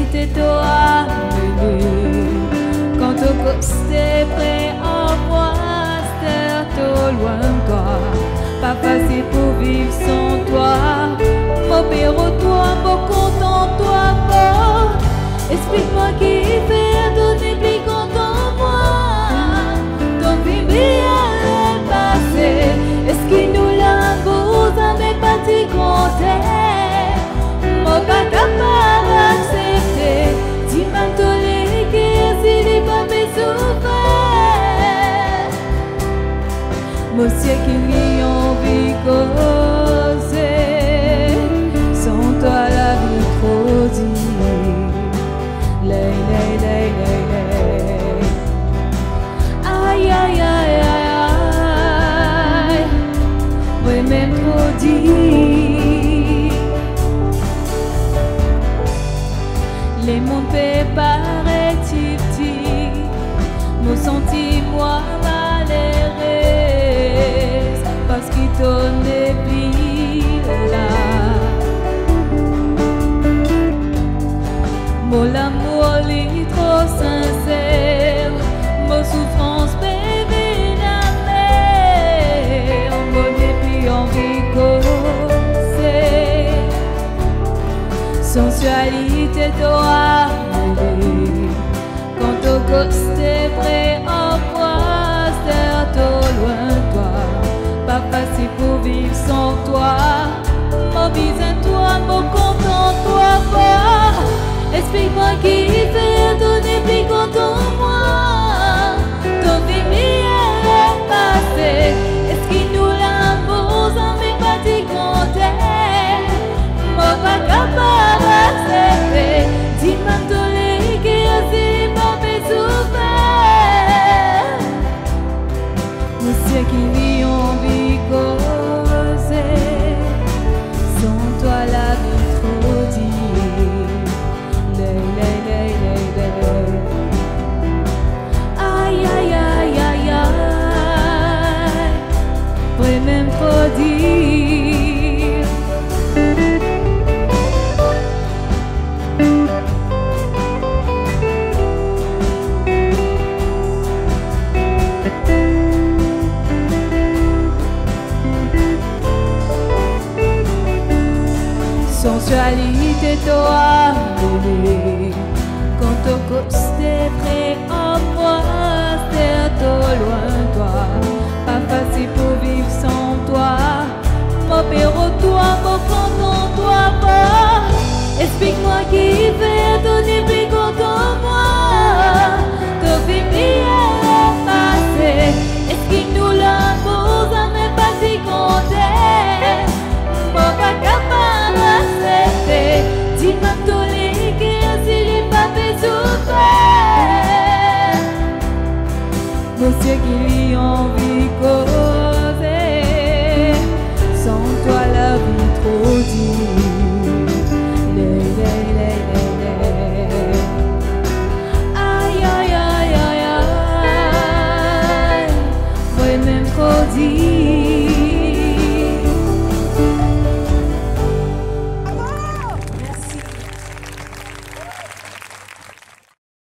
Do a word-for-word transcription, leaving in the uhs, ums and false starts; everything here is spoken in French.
Sensualité toi quand au côté près en moi, terre trop loin de toi. Pas facile pour vivre sans toi. Mon père, toi, mon content, toi, bon. Explique-moi qui fait donner plus content moi. Ton vie bien passé. Est-ce qu'il nous l'a vous avez pas dit compter? Mon pas capable d'accepter. Dis-moi tous les guerres s'il n'est pas mes souvenirs. Monsieur qui vit en vie causée. Sans toi la vie trop dit. Lay, lay, lay, lay, lay. Aïe, aïe, aïe, aïe, aïe. Oui, même trop dit. Les mondes paraît-il, me sentis moi malheureuse parce qu'il t'en est plus là. Mon amour est trop sincère, mon souffrance bébé d'amère, mon dépit envie causer. Sensualité toi, quand au côté près en moi, c'est trop loin de toi. Pas facile pour vivre sans toi. Mon baiser toi, mon content toi, moi. Explique-moi qui fait donner plus content moi. Ton vie est passé. Est-ce qu'il nous l'amour sans mes petits compter? Moi pas capable d'accepter. Dis-moi tous les guerres s'il pas mes souvenirs. Monsieur qui vit en vie causée. Sans toi la vie trop dit. Lay, lay, lay, lay, lay. Aïe, aïe, aïe, aïe, aïe. Pourrais même trop dire. Sensualité toi, bébé, quand au côté près en moi, c'est trop loin de toi. Pas facile pour vivre sans toi. Mon père, toi, mon content, toi, pas. Explique-moi qui fait donner plus content moi. Ton vie est passé. Est-ce qu'il nous l'amour, ça n'est pas si compter? Moi pas capable d'accepter. Dis-moi tous les guerres s'il n'est pas fait souffrir. Monsieur qui vit en vie.